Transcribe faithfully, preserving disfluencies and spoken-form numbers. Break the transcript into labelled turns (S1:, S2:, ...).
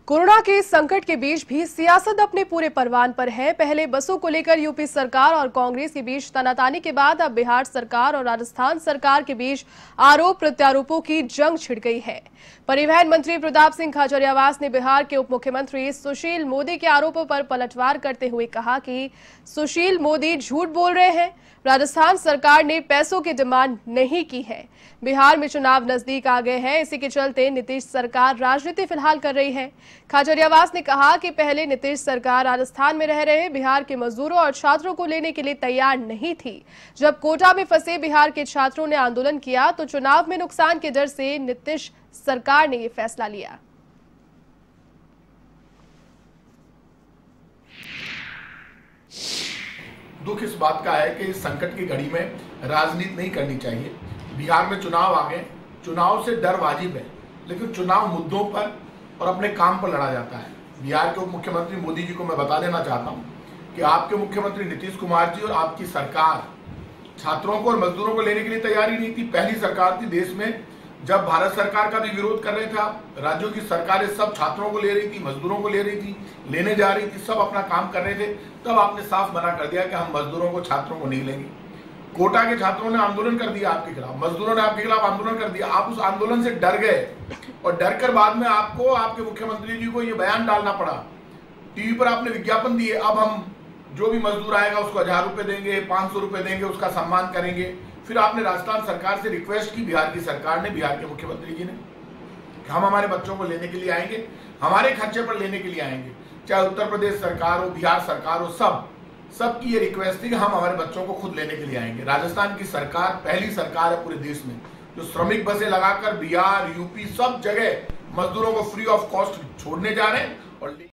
S1: Corona के संकट के बीच भी सियासत अपने पूरे परवान पर है। पहले बसों को लेकर यूपी सरकार और कांग्रेस के बीच तनातानी के बाद अब बिहार सरकार और राजस्थान सरकार के बीच आरोप प्रत्यारोपों की जंग छिड़ गई है। परिवहन मंत्री प्रताप सिंह खाचरियावास ने बिहार के उप मुख्यमंत्री सुशील मोदी के आरोपों पर पलटवार करते हुए कहा कि सुशील मोदी झूठ बोल रहे हैं। राजस्थान सरकार ने पैसों की डिमांड नहीं की है। बिहार में चुनाव नजदीक आ गए हैं, इसी के चलते नीतीश सरकार राजनीति फिलहाल कर रही है। खाचरियावास ने कहा कि पहले नीतीश सरकार राजस्थान में रह रहे बिहार के मजदूरों और छात्रों को लेने के लिए तैयार नहीं थी। जब कोटा में फंसे बिहार के छात्रों ने आंदोलन किया तो चुनाव में नुकसान के डर से नीतीश सरकार ने यह फैसला लिया।
S2: दुख इस बात का है कि इस संकट की घड़ी में राजनीति नहीं करनी चाहिए। बिहार में चुनाव आ गए, चुनाव से डर वाजिब है, लेकिन चुनाव मुद्दों पर और अपने काम पर लड़ा जाता है। बिहार के उप मुख्यमंत्री मोदी जी को मैं बता देना चाहता हूं कि आपके मुख्यमंत्री नीतीश कुमार जी और आपकी सरकार छात्रों को और मजदूरों को लेने के लिए तैयारी नहीं थी। पहली सरकार थी देश में जब भारत सरकार का भी विरोध कर रहे थे आप। राज्यों की सरकारें सब छात्रों को ले रही थी, मजदूरों को ले रही थी, लेने जा रही थी, सब अपना काम कर रहे थे। तब आपने साफ मना कर दिया कि हम मजदूरों को, छात्रों को नहीं लेंगे। कोटा के छात्रों ने आंदोलन कर दिया आपके खिलाफ, मजदूरों ने आपके खिलाफ आंदोलन कर दिया। आप उस आंदोलन से डर गए और डर कर बाद में आपको, आपके मुख्यमंत्री जी को ये बयान डालना पड़ा। टीवी पर आपने विज्ञापन दिए, अब हम जो भी मजदूर आएगा उसको हजार रुपए देंगे, पांच सौ रुपए देंगे, उसका सम्मान करेंगे। फिर आपने राजस्थान सरकार से रिक्वेस्ट की, बिहार की सरकार ने, बिहार के मुख्यमंत्री जी ने, कि हम हमारे बच्चों को लेने के लिए आएंगे, हमारे खर्चे पर लेने के लिए आएंगे। चाहे उत्तर प्रदेश सरकार हो, बिहार सरकार हो, सब सबकी ये रिक्वेस्ट थी कि हम हमारे बच्चों को खुद लेने के लिए आएंगे। राजस्थान की सरकार पहली सरकार है पूरे देश में जो श्रमिक बसें लगाकर बिहार, यूपी सब जगह मजदूरों को फ्री ऑफ कॉस्ट छोड़ने जा रहे हैं और